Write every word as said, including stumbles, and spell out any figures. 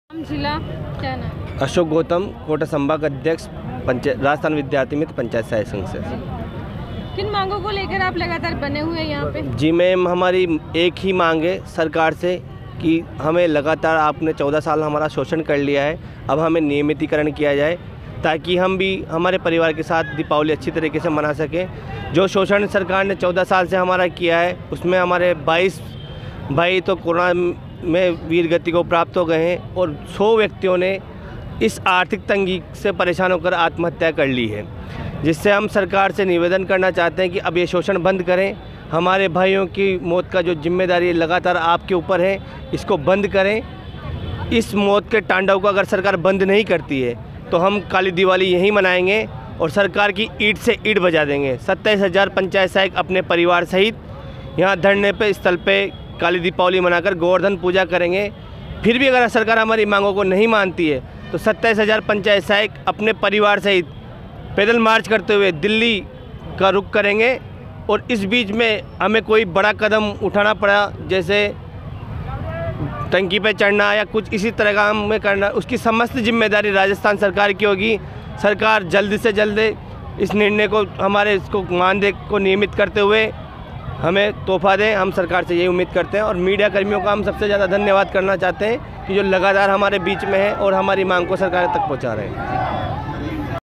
जिला क्या नाम? अशोक गौतम, कोटा संभाग अध्यक्ष, पंचायत राजस्थान विद्यार्थी मित्र पंचायत सहायक संघ से। किन मांगों को लेकर आप लगातार बने हुए हैं यहाँ पे? जी मैम, हमारी एक ही मांग है सरकार से कि हमें लगातार आपने चौदह साल हमारा शोषण कर लिया है, अब हमें नियमितीकरण किया जाए ताकि हम भी हमारे परिवार के साथ दीपावली अच्छी तरीके से मना सकें। जो शोषण सरकार ने चौदह साल से हमारा किया है उसमें हमारे बाईस भाई तो कोरोना में वीर गति को प्राप्त हो गए हैं और सौ व्यक्तियों ने इस आर्थिक तंगी से परेशान होकर आत्महत्या कर ली है, जिससे हम सरकार से निवेदन करना चाहते हैं कि अब ये शोषण बंद करें। हमारे भाइयों की मौत का जो जिम्मेदारी लगातार आपके ऊपर है, इसको बंद करें। इस मौत के तांडव को अगर सरकार बंद नहीं करती है तो हम काली दिवाली यहीं मनाएंगे और सरकार की ईंट से ईंट बजा देंगे। सत्ताईस हज़ार पंचायत सहायक अपने परिवार सहित यहाँ धरने पे स्थल पे काली दीपावली मनाकर गोवर्धन पूजा करेंगे। फिर भी अगर सरकार हमारी मांगों को नहीं मानती है तो सत्ताईस हज़ार पंचायत सहायक अपने परिवार सहित पैदल मार्च करते हुए दिल्ली का रुख करेंगे। और इस बीच में हमें कोई बड़ा कदम उठाना पड़ा, जैसे टंकी पे चढ़ना या कुछ इसी तरह का हमें करना, उसकी समस्त जिम्मेदारी राजस्थान सरकार की होगी। सरकार जल्द से जल्द इस निर्णय को, हमारे इसको मानदेय को नियमित करते हुए हमें तोहफा दें। हम सरकार से यही उम्मीद करते हैं और मीडिया कर्मियों का हम सबसे ज़्यादा धन्यवाद करना चाहते हैं कि जो लगातार हमारे बीच में है और हमारी मांग को सरकार तक पहुंचा रहे हैं।